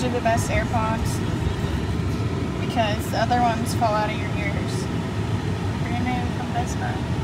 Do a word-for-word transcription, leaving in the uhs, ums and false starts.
These are the best AirPods because the other ones fall out of your ears. Brand new from Best Buy.